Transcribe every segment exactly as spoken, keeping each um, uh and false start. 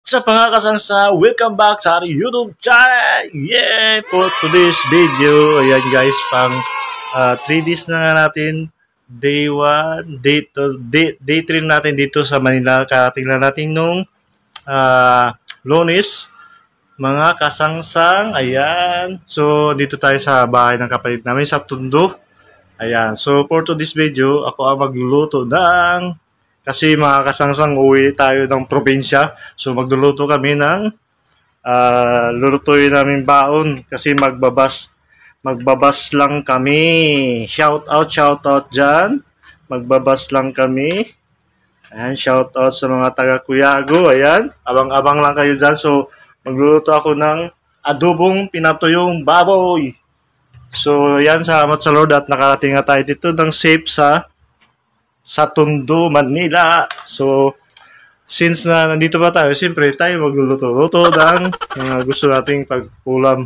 Sa pangakasan sa welcome back sa ating YouTube channel. Yeah! For today's video, ayan guys, pang uh, three days na nga natin. Day one, day two, day, day three natin dito sa Manila. Karating na natin nung uh, Lunes. Mga kasangsang, ayan. So, dito tayo sa bahay ng kapatid namin sa Tondo. Ayan. So, for today's video, ako ang magluluto ng... Kasi mga kasangsang, uwi tayo ng probinsya. So, magluluto kami ng uh, lulutuin namin baon. Kasi magbabas, magbabas lang kami. Shout out, shout out dyan. Magbabas lang kami. Ayan, shout out sa mga taga Kuyago. Ayan, abang-abang lang kayo dyan. So, magluluto ako ng adobong pinatuyong baboy. So, yan, salamat sa Lord at nakarating na tayo dito ng safe sa sa Tondo, Manila. So, since na nandito pa tayo, siyempre tayo magluluto-luto ng uh, gusto nating pagpulam.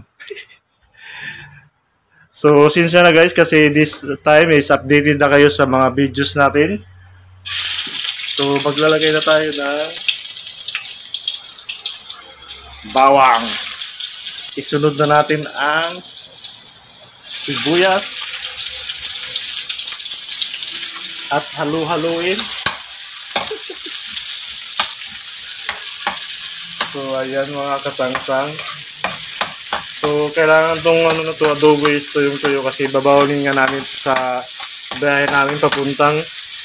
So, since na guys, kasi this time is updated na kayo sa mga videos natin. So, maglalagay na tayo ng bawang. Isunod na natin ang sibuyas. At halu-haluin. So, ayan mga kasangsang. So, kailangan tong ano na to, adobo is tuyong-tuyo kasi babawalin nga namin sa bahay namin papuntang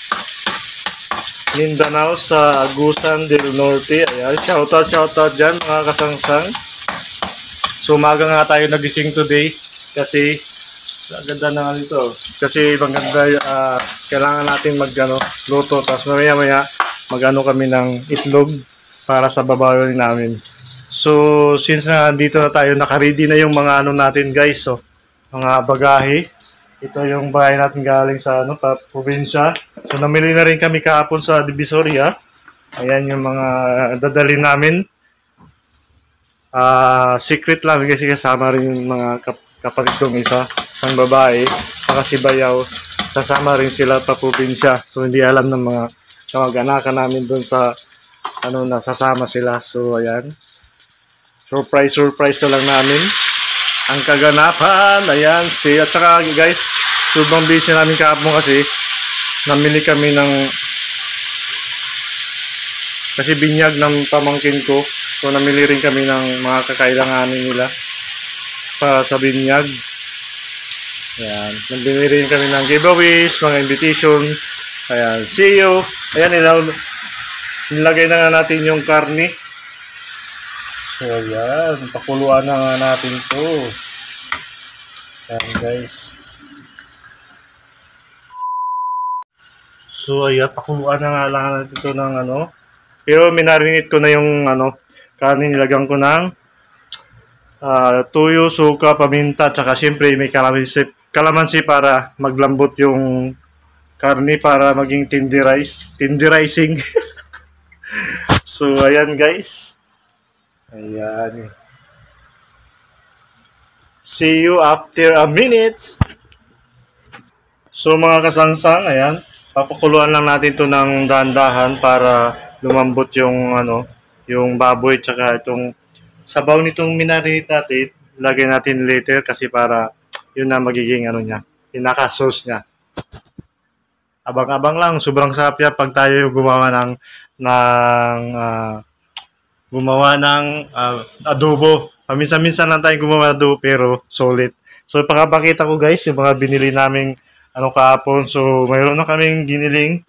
Mindanao sa Agusan del Norte. Ayan, shoutout, shoutout dyan mga kasangsang. So, umaga nga tayo nagising today kasi ang ganda na nga nito. Kasi maganda, uh, kailangan natin mag-ano, luto. Tapos mamaya-maya mag-ano kami ng itlog para sa babaw namin. So, since na dito na tayo, nakaready na yung mga ano natin guys. So, mga bagahe. Ito yung bahay natin galing sa ano, pa, probinsya. So, namili na rin kami kahapon sa Divisoria. Ayan yung mga dadalhin namin. Uh, secret lang kasi kasama rin yung mga kap kapatid kong isa, isang babae, saka si Bayaw, kasama rin sila pa probinsya. So, hindi alam ng mga kamag-anakan namin doon sa, ano, nasasama sila. So, ayan. Surprise, surprise na lang namin. Ang kaganapan, ayan, si, at saka, guys, sobrang busy namin kahapon kasi, namili kami ng, kasi binyag ng pamangkin ko. So, namili rin kami ng mga kakailanganin nila para sa binyag. Ayan. Nandini rin kami ng giveaways, mga invitation. Ayan. See you. Ayan, ilaw. Nilagay na nga natin yung karne. So, ayan. Pakuluan na nga natin to. Ayan, guys. So, ayan. Pakuluan na nga lang natin ito ng ano. Pero minarinate ko na yung ano, karne. Nilagyan ko ng Uh, tuyo, suka, paminta, tsaka siyempre may kalamansi, kalamansi para maglambot yung karne para maging tenderize, tenderizing. So, ayan guys. Ayan. See you after a minute. So, mga kasangsang, ayan. Papakuluan lang natin to ng dahan-dahan para lumambot yung, ano, yung baboy, tsaka itong sabaw nitong minarinate natin, lagay natin later kasi para yun na magiging ano niya, pinaka-sauce niya. Abang-abang lang, sobrang sarap yan pag tayo gumawa ng ng uh, gumawa ng uh, adobo. Paminsan-minsan lang tayo gumawa ng adobo pero solid. So pakapakita ko guys yung mga binili naming ano kahapon. So mayroon na kaming giniling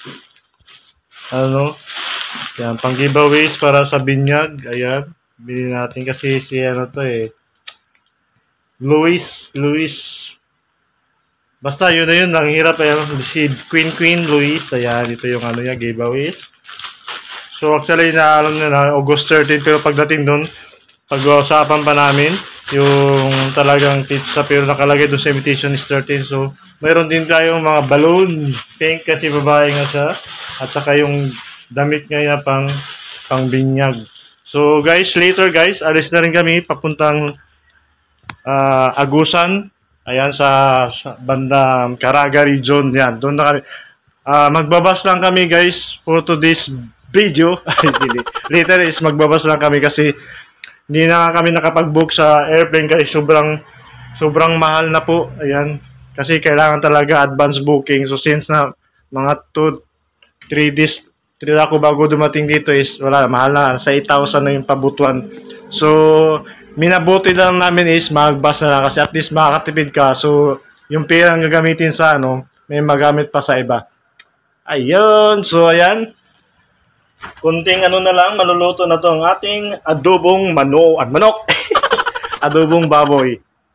ano, yan, pang giveaways para sa binyag. Ayan. Bili natin kasi si ano to eh. Luis, Luis. Basta yun na yun, ang hirap eh. Si Queen Queen Luis. Ayan, ito yung ano niya, giveaways. So actually na alam nyo na, August thirteenth, pero pagdating doon, pag-uusapan pa namin yung talagang pizza, pero nakalagay doon sa invitation is thirteen. So mayroon din tayong mga balloon. Pink kasi babae nga siya. At saka yung damit niya pang, pang binyag. So guys, later guys, alis na rin kami papuntang uh, Agusan. Ayan sa, sa banda Caraga region. Yan, doon na kami. Uh, magbabas lang kami guys for today's video. Later is magbabas lang kami kasi hindi na kami nakapag-book sa airplane kasi sobrang sobrang mahal na po. Ayan. Kasi kailangan talaga advance booking. So since na mga two three days three ako bago dumating dito is wala, mahal na. Sa eight thousand na yung pabutuan. So minabuti lang namin is mag-bus na lang kasi at least makakatipid ka. So yung pera ang gagamitin sa ano, may magamit pa sa iba. Ayun. So ayan. Kunting ano na lang, maluluto na to ang ating adobong mano at manok. Adobong baboy.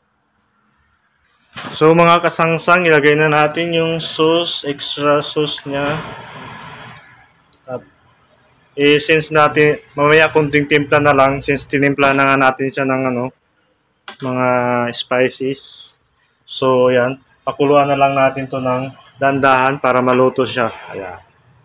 So mga kasangsang, ilagay na natin yung sauce, extra sauce niya. At eh, since natin, mamaya kunting timpla na lang, since tinimpla na nga natin siya ng ano, mga spices. So yan, pakuluan na lang natin to ng dandahan para maluto siya. Ayan.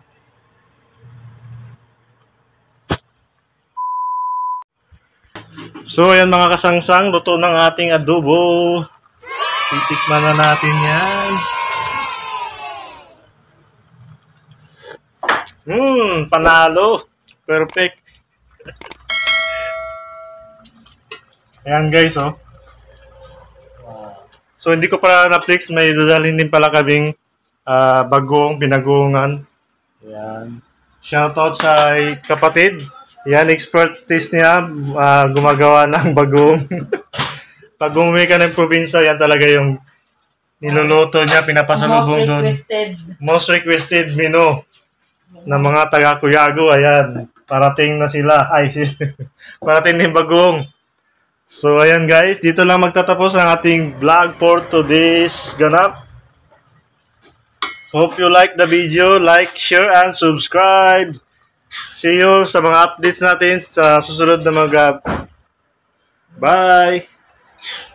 So, ayan mga kasangsang, luto ng ating adobo. Titikman na natin yan. Hmm, panalo. Perfect. Ayan guys, oh. So, hindi ko pala na-flex. May dadalhin din pala kaming uh, bagong, binagungan. Ayan. Shoutout sa kapatid. Yan, expertise niya, uh, gumagawa ng bagong. Pag umuwi ka ng probinsya, yan talaga yung niluluto niya, pinapasalubong doon. Most requested. Most requested menu ng mga taga-Kuyago. Ayan, parating na sila. Ay, parating na yung bagong. So, ayan guys, dito lang magtatapos ang ating vlog for today's ganap. Hope you like the video. Like, share, and subscribe. See you sa mga updates natin sa susunod na mga. Bye!